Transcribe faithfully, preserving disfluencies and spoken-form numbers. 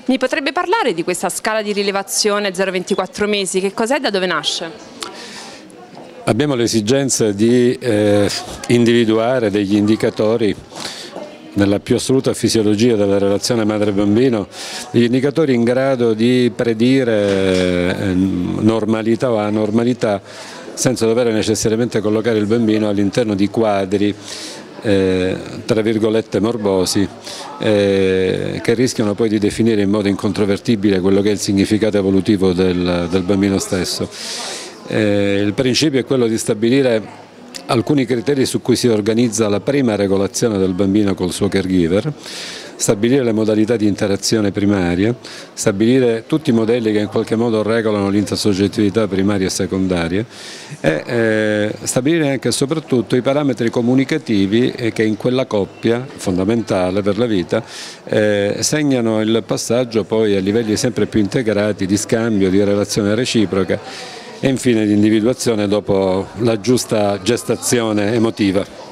Mi potrebbe parlare di questa scala di rilevazione zero ventiquattro mesi? Che cos'è e da dove nasce? Abbiamo l'esigenza di eh, individuare degli indicatori nella più assoluta fisiologia della relazione madre-bambino, gli indicatori in grado di predire eh, normalità o anormalità senza dover necessariamente collocare il bambino all'interno di quadri eh, tra virgolette morbosi eh, che rischiano poi di definire in modo incontrovertibile quello che è il significato evolutivo del, del bambino stesso. Eh, il principio è quello di stabilire alcuni criteri su cui si organizza la prima regolazione del bambino col suo caregiver, stabilire le modalità di interazione primaria, stabilire tutti i modelli che in qualche modo regolano l'intersoggettività primaria e secondaria e eh, stabilire anche e soprattutto i parametri comunicativi che in quella coppia, fondamentale per la vita, eh, segnano il passaggio poi a livelli sempre più integrati di scambio, di relazione reciproca e infine di individuazione dopo la giusta gestazione emotiva.